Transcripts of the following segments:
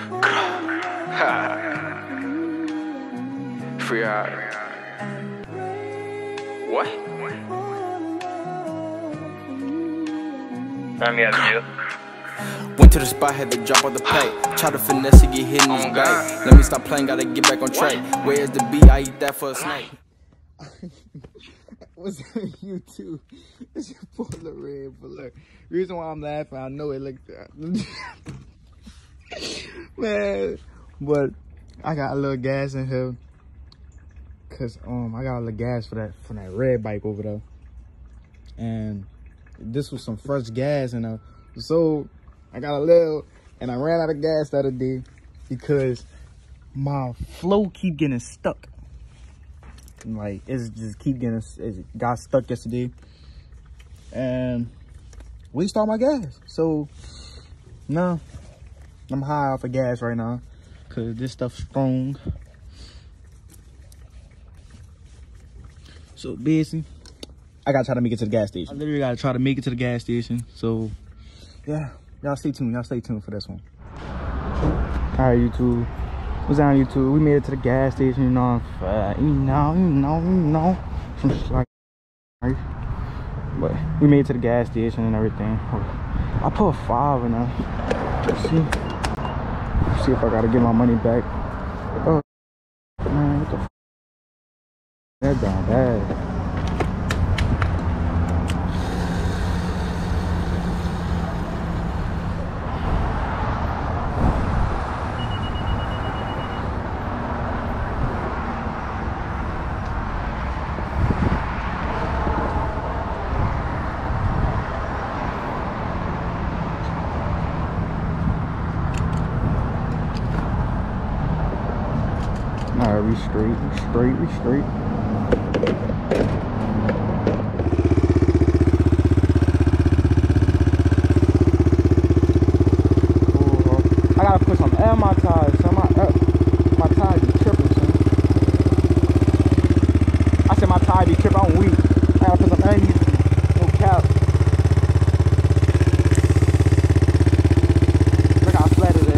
Free out. What? Went to the spot, had to drop on the pay. Try to finesse it, get hit in his back. Let me stop playing, gotta get back on track. Where's the beat? I eat that for a snake. What's on YouTube? It's your boy Red, but look, reason why I'm laughing, I know it like that. Man, but I got a little gas in here. Cause I got a little gas for that red bike over there. And this was some fresh gas and so I got a little and I ran out of gas the other day because my flow keep getting stuck. Like it got stuck yesterday and wasted all my gas. So no, I'm high off of gas right now because this stuff's strong. So busy. I gotta try to make it to the gas station. I literally gotta try to make it to the gas station. So yeah, y'all stay tuned. Y'all stay tuned for this one. All right, YouTube. What's down, YouTube? We made it to the gas station. You know, but we made it to the gas station and everything. I put 5 in there. Let's see if I gotta get my money back. Oh man, what the f? That down bad. Alright, we straight. I gotta put some air in my tires, so my tires be tripping, son. I said my tires be tripping, I'm weak. I gotta put some air in these, no cap. Look how flat it is.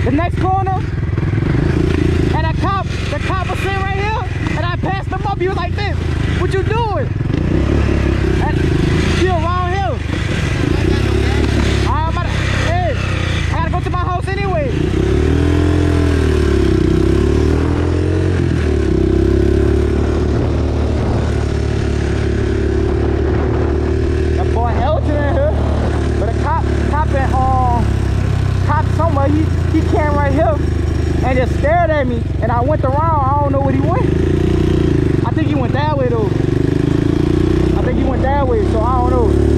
the next corner, and the cop was sitting right here, and I passed him up. He was like this. What you doing? And you around here? I gotta go to my house anyway. That boy Elton in here, but a cop somewhere, he came right here and just stared at me, and I went around. I don't know where he went. I think he went that way though. I think he went that way, so I don't know.